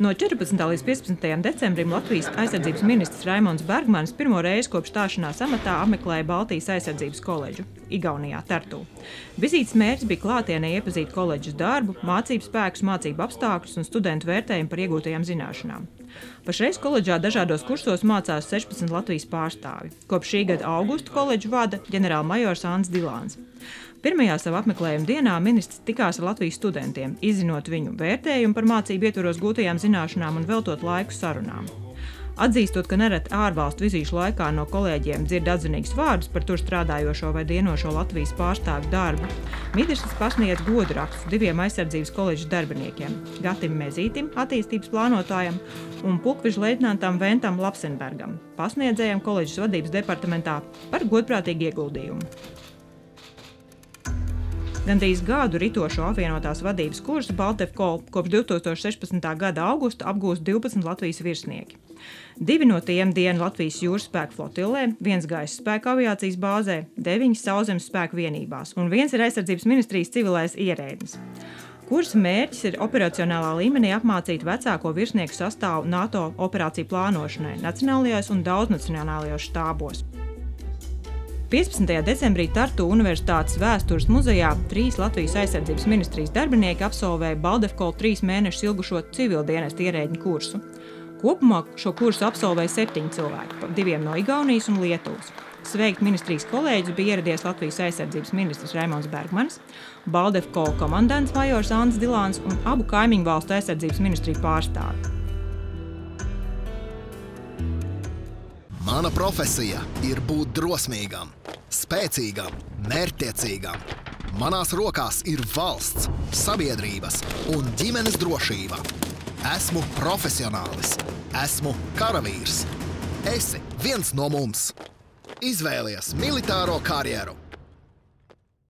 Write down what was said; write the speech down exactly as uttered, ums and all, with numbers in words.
No četrpadsmitā līdz piecpadsmitajam decembrim Latvijas aizsardzības ministrs Raimonds Bergmanis pirmo reizi kopš stāšanās amatā apmeklēja Baltijas aizsardzības koledžu Igaunijā, Tartu. Vizītes mērķis bija klātienē iepazīt koledžas darbu, mācību spēkus, mācību apstākļus un studentu vērtējumu par iegūtajām zināšanām. Pašreiz koledžā dažādos kursos mācās sešpadsmit Latvijas pārstāvi. Kopš šī gada augusta koledžu vada ģenerālmajors Anns Dilāns. Pirmajā savu apmeklējuma dienā ministrs tikās ar Latvijas studentiem, izzinot viņu vērtējumu par mācību ietvaros gūtajām zināšanām un veltot laiku sarunām. Atzīstot, ka nereti ārvalstu vizīšu laikā no kolēģiem dzird atzinīgus vārdus par tur strādājošo vai dienošo Latvijas pārstāvju darbu, ministrs pasniedz godu rakstus diviem aizsardzības koledžas darbiniekiem – Gatim Mezītim, attīstības plānotājam, un pulkveža leitnantam Ventam Lapsenbergam, pasniedzējam koledžas vadības departamentā par godprātīgu ieguldījumu. Gandrīz gadu ritošo apvienotās vadības kursu Baltevkol kopš divi tūkstoši sešpadsmitā gada augusta apgūst divpadsmit Latvijas virsnieki. Divi no tiem dienu Latvijas jūras spēku flotilē, viens gaisa spēku aviācijas bāzē, deviņas sauszemes spēku vienībās un viens ir aizsardzības ministrijas civilais ierēdnis. Kursa mērķis ir operacionālā līmenī apmācīt vecāko virsnieku sastāvu NATO operāciju plānošanai nacionālajos un daudznacionālajos štābos. piecpadsmitajā decembrī Tartu Universitātes vēstures muzejā trīs Latvijas aizsardzības ministrijas darbinieki absolvēja Baltevkol trīs mēnešus ilgušo civildienestu ierēdņu kursu. Kopumā šo kursu absolvēja septiņi cilvēki, diviem no Igaunijas un Lietuvas. Sveikt ministrijas kolēģis bija ieradies Latvijas aizsardzības ministrs Raimonds Bergmanis, Baltevkol komandants majors Anns Dilāns un abu kaimiņu valstu aizsardzības ministriju pārstāvi. Mana profesija ir būt drosmīgam, spēcīgam, mērķtiecīgam. Manās rokās ir valsts, sabiedrības un ģimenes drošība. Esmu profesionālis, esmu karavīrs. Esi viens no mums. Izvēlies militāro karjeru.